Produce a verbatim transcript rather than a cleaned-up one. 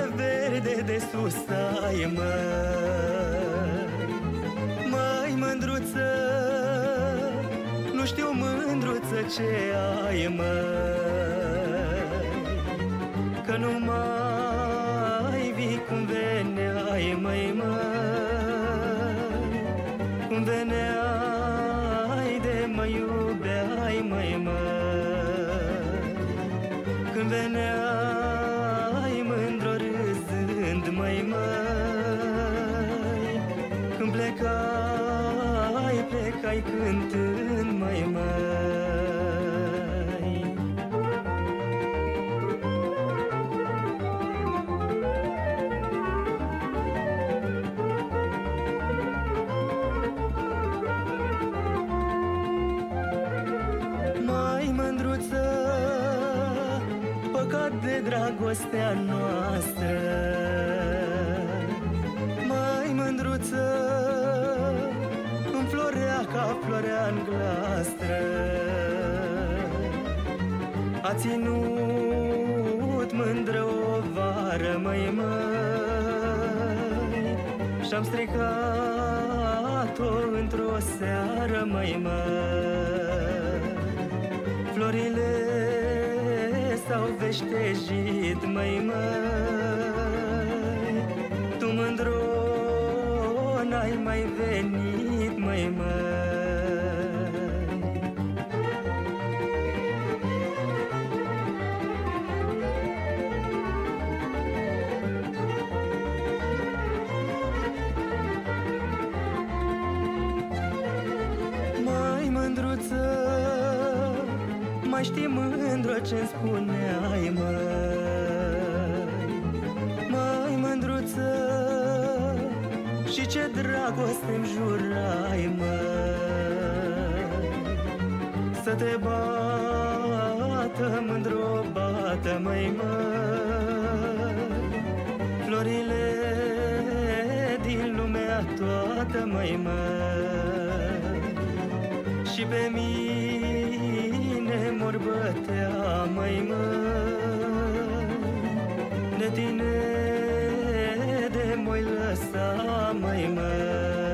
verde de sus ai, măi. Măi, mândruță, nu știu, mândruță, ce ai, măi, că nu mai vii cum veneai, măi, măi, cum veneai de mă iubeai, măi, măi, când veneai mândr-o râzând, măi, măi, când plecai, plecai cântând, măi, măi. Mai, mândruță, păcat de dragostea noastră. Mai, mândruță, înflorea ca florea în glastră. A ținut mândră o vară, măi, măi, și-am stricat-o într-o seară, măi, măi. Florile s-au veștejit, măi, măi, tu, mândro, n-ai mai venit, măi, măi. Mai, mândruță, mai știi, mândră, ce-mi spuneai, măi. Mai, mândruță, și ce dragoste-mi jurai, măi, să te bată, mândr-o bată, măi, măi, florile din lumea toată, măi, măi, și pe mine mor bătea, măi, măi, de tine de m-oi lăsa, măi, măi.